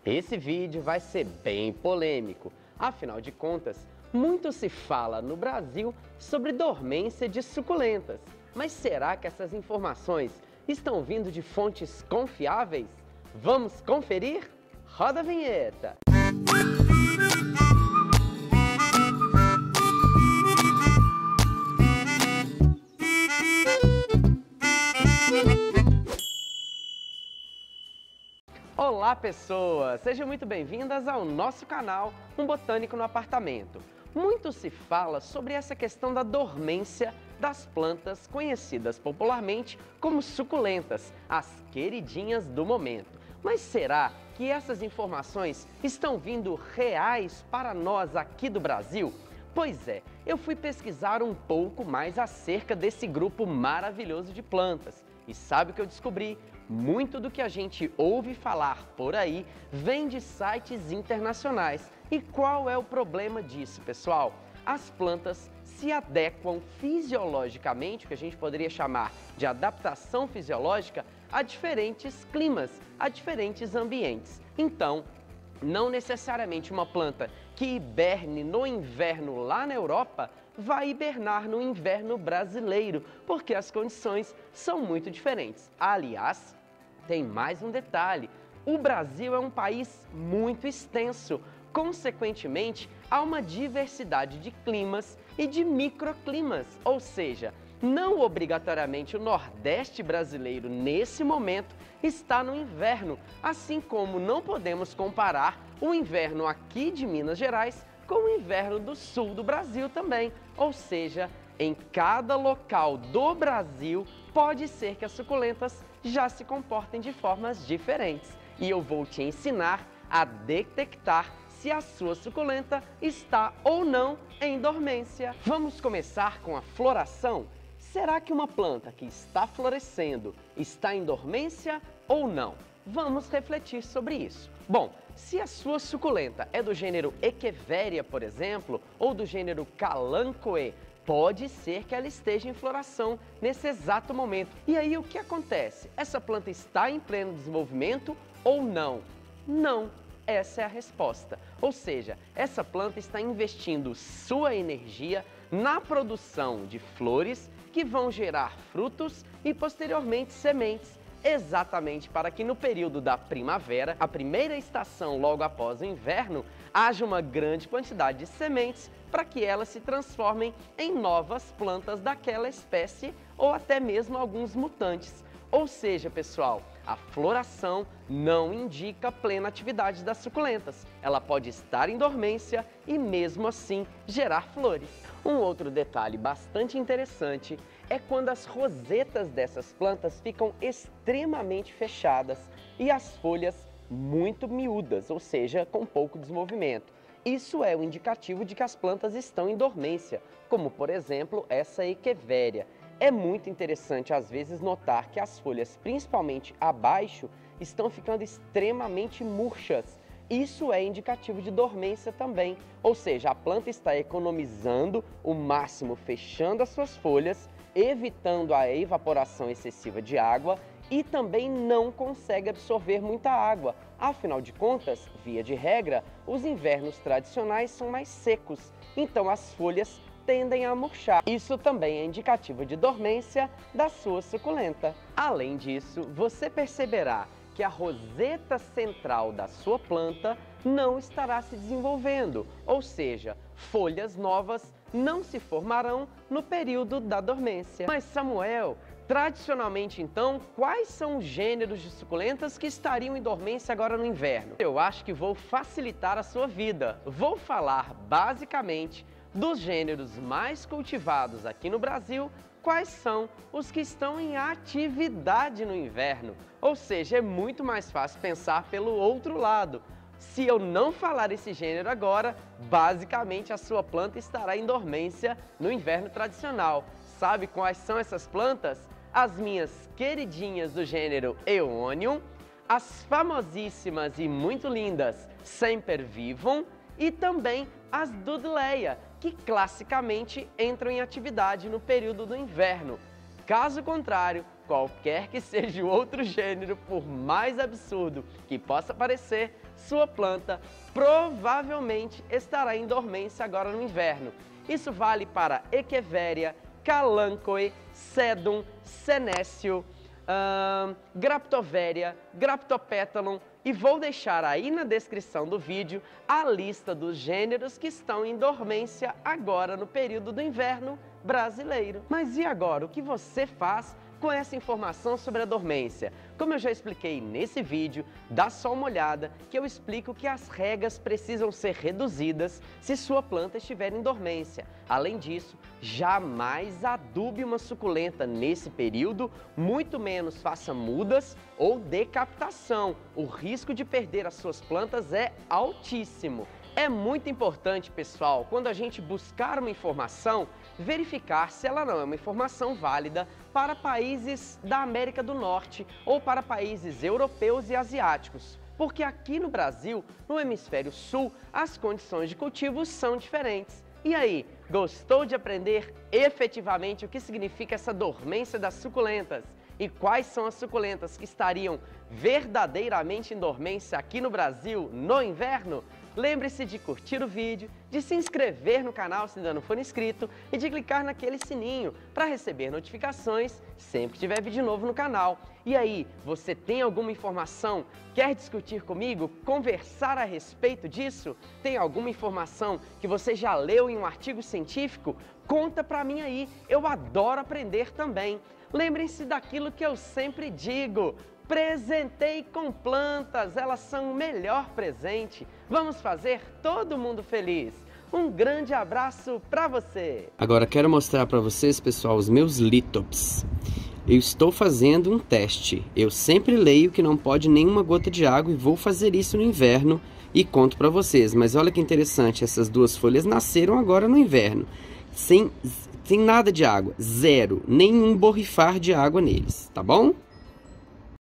Esse vídeo vai ser bem polêmico, afinal de contas, muito se fala no Brasil sobre dormência de suculentas. Mas será que essas informações estão vindo de fontes confiáveis? Vamos conferir? Roda a vinheta! Olá pessoas, sejam muito bem-vindas ao nosso canal Um Botânico no Apartamento. Muito se fala sobre essa questão da dormência das plantas conhecidas popularmente como suculentas, as queridinhas do momento. Mas será que essas informações estão vindo reais para nós aqui do Brasil? Pois é, eu fui pesquisar um pouco mais acerca desse grupo maravilhoso de plantas. E sabe o que eu descobri? Muito do que a gente ouve falar por aí vem de sites internacionais. E qual é o problema disso, pessoal? As plantas se adequam fisiologicamente, o que a gente poderia chamar de adaptação fisiológica, a diferentes climas, a diferentes ambientes. Então, não necessariamente uma planta que hiberne no inverno lá na Europa vai hibernar no inverno brasileiro, porque as condições são muito diferentes. Aliás, tem mais um detalhe: o Brasil é um país muito extenso, consequentemente, há uma diversidade de climas e de microclimas, ou seja, não obrigatoriamente o Nordeste brasileiro, nesse momento, está no inverno, assim como não podemos comparar o inverno aqui de Minas Gerais com o inverno do sul do Brasil também. Ou seja, em cada local do Brasil, pode ser que as suculentas já se comportem de formas diferentes. E eu vou te ensinar a detectar se a sua suculenta está ou não em dormência. Vamos começar com a floração? Será que uma planta que está florescendo está em dormência ou não? Vamos refletir sobre isso. Bom, se a sua suculenta é do gênero Echeveria, por exemplo, ou do gênero Kalanchoe, pode ser que ela esteja em floração nesse exato momento. E aí o que acontece? Essa planta está em pleno desenvolvimento ou não? Não. Essa é a resposta. Ou seja, essa planta está investindo sua energia na produção de flores que vão gerar frutos e posteriormente sementes, exatamente para que no período da primavera, a primeira estação logo após o inverno, haja uma grande quantidade de sementes para que elas se transformem em novas plantas daquela espécie ou até mesmo alguns mutantes. Ou seja, pessoal, a floração não indica plena atividade das suculentas. Ela pode estar em dormência e mesmo assim gerar flores. Um outro detalhe bastante interessante é quando as rosetas dessas plantas ficam extremamente fechadas e as folhas muito miúdas, ou seja, com pouco desenvolvimento. Isso é um indicativo de que as plantas estão em dormência, como por exemplo essa Echeveria. É muito interessante às vezes notar que as folhas, principalmente abaixo, estão ficando extremamente murchas. Isso é indicativo de dormência também, ou seja, a planta está economizando o máximo, fechando as suas folhas, evitando a evaporação excessiva de água e também não consegue absorver muita água. Afinal de contas, via de regra, os invernos tradicionais são mais secos, então as folhas tendem a murchar. Isso também é indicativo de dormência da sua suculenta. Além disso, você perceberá que a roseta central da sua planta não estará se desenvolvendo, ou seja, folhas novas não se formarão no período da dormência. Mas Samuel, tradicionalmente então, quais são os gêneros de suculentas que estariam em dormência agora no inverno? Eu acho que vou facilitar a sua vida. Vou falar basicamente dos gêneros mais cultivados aqui no Brasil, quais são os que estão em atividade no inverno. Ou seja, é muito mais fácil pensar pelo outro lado. Se eu não falar esse gênero agora, basicamente a sua planta estará em dormência no inverno tradicional. Sabe quais são essas plantas? As minhas queridinhas do gênero Eonium, as famosíssimas e muito lindas Sempervivum e também as Dudleia, que classicamente entram em atividade no período do inverno. Caso contrário, qualquer que seja o outro gênero, por mais absurdo que possa parecer, sua planta provavelmente estará em dormência agora no inverno. Isso vale para Echeveria, Kalanchoe, Sedum, Senecio, Graptoveria, Graptopethalon, e vou deixar aí na descrição do vídeo a lista dos gêneros que estão em dormência agora no período do inverno brasileiro. Mas e agora, o que você faz com essa informação sobre a dormência? Como eu já expliquei nesse vídeo, dá só uma olhada que eu explico que as regas precisam ser reduzidas se sua planta estiver em dormência. Além disso, jamais adube uma suculenta nesse período, muito menos faça mudas ou decapitação. O risco de perder as suas plantas é altíssimo. É muito importante, pessoal, quando a gente buscar uma informação, verificar se ela não é uma informação válida para países da América do Norte ou para países europeus e asiáticos. Porque aqui no Brasil, no hemisfério sul, as condições de cultivo são diferentes. E aí, gostou de aprender efetivamente o que significa essa dormência das suculentas? E quais são as suculentas que estariam verdadeiramente em dormência aqui no Brasil no inverno? Lembre-se de curtir o vídeo, de se inscrever no canal se ainda não for inscrito e de clicar naquele sininho para receber notificações sempre que tiver vídeo novo no canal. E aí, você tem alguma informação? Quer discutir comigo? Conversar a respeito disso? Tem alguma informação que você já leu em um artigo científico? Conta pra mim aí, eu adoro aprender também. Lembrem-se daquilo que eu sempre digo: presentei com plantas, elas são o melhor presente. Vamos fazer todo mundo feliz. Um grande abraço para você. Agora quero mostrar para vocês, pessoal, os meus lithops. Eu estou fazendo um teste. Eu sempre leio que não pode nenhuma gota de água e vou fazer isso no inverno e conto para vocês. Mas olha que interessante, essas duas folhas nasceram agora no inverno, sem nada de água, zero, nenhum borrifar de água neles, tá bom?